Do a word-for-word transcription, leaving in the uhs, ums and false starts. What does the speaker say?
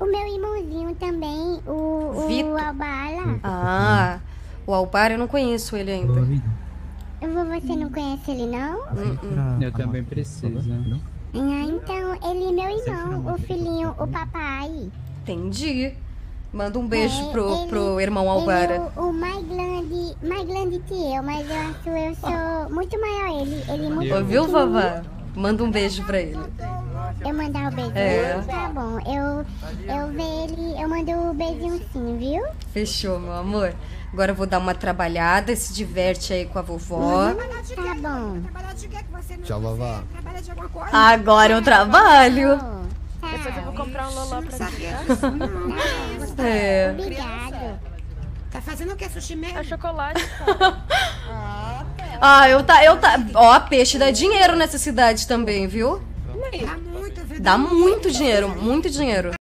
o meu irmãozinho também, o, Vitor? o Albala. Ah, o Albar eu não conheço ele ainda. Você não conhece ele, não? Uh-uh. Eu também preciso. Ah, então, ele é meu irmão, o filhinho, o papai. Entendi. Manda um beijo É, pro, ele- pro irmão Ele Albara. é o, o mais grande, mais grande que eu, mas eu acho eu sou muito maior ele. Ele é muito Ouviu, pequenininho. vovó? Manda um beijo pra ele. Eu mandar o beijinho? É. Tá bom. Eu, eu ver ele, eu mando o beijinho sim, viu? Fechou, meu amor. Agora eu vou dar uma trabalhada, se diverte aí com a vovó. Tá bom. Tchau, vovó. Agora eu trabalho. Tá. Depois eu vou comprar um loló pra ti. É. Obrigado. Tá fazendo o que, sushi mesmo? É chocolate, cara. Ah, eu tá, eu tá. Ó, peixe dá dinheiro nessa cidade também, viu? Dá muito, viu? Dá muito dinheiro, muito dinheiro.